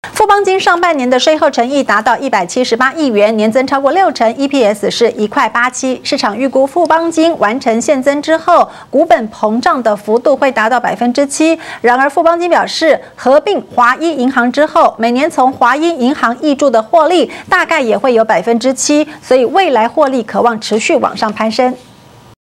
富邦金上半年的税后诚益达到178亿元，年增超过60% ，EPS 是1块87。市场预估富邦金完成现增之后，股本膨胀的幅度会达到7%。然而，富邦金表示，合并华一银行之后，每年从华一银行挹注的获利大概也会有7%，所以未来获利可望持续往上攀升。